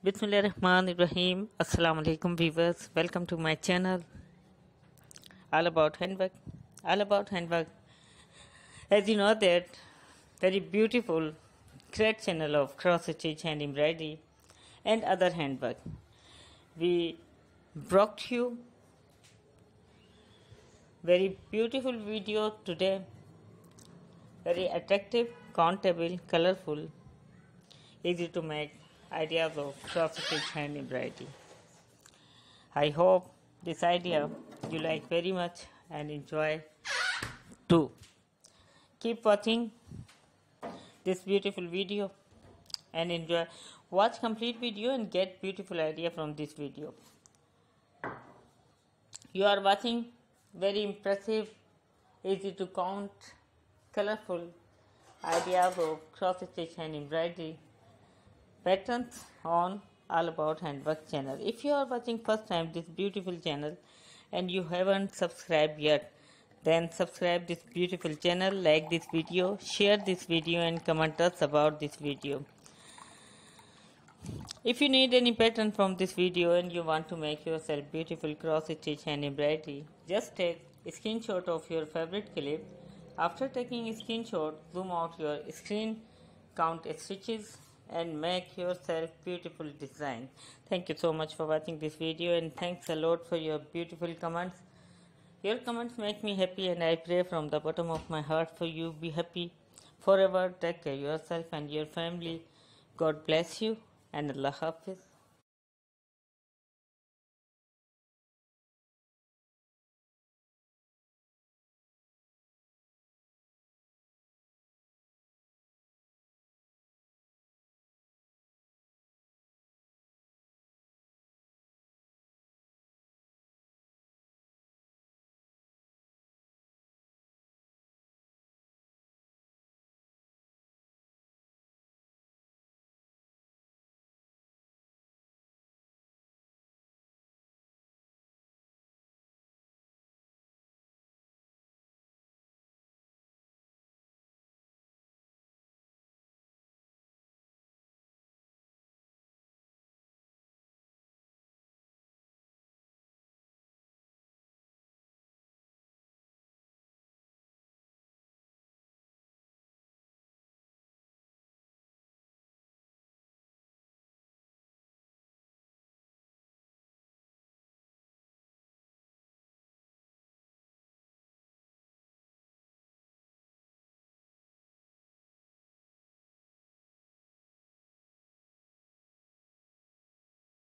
Bismillahirrahmanirrahim. Assalamu alaikum viewers. Welcome to my channel. All about handwork. All about handwork. As you know that very beautiful great channel of cross stitch, hand embroidery and other handwork. We brought you very beautiful video today. Very attractive, countable, colorful, easy to make ideas of cross stitch hand embroidery. I hope this idea you like very much and enjoy too. Keep watching this beautiful video and enjoy. Watch complete video and get beautiful idea from this video. You are watching very impressive, easy to count, colorful ideas of cross stitch hand embroidery patterns on All About Handwork channel. If you are watching first time this beautiful channel and you haven't subscribed yet, then subscribe this beautiful channel, like this video, share this video and comment us about this video. If you need any pattern from this video and you want to make yourself beautiful cross stitch hand embroidery, just take a screenshot of your favorite clip. After taking a screenshot, zoom out your screen, count stitches and make yourself beautiful design. Thank you so much for watching this video and thanks a lot for your beautiful comments. Your comments make me happy and I pray from the bottom of my heart for you. Be happy forever. Take care of yourself and your family. God bless you and Allah Hafiz.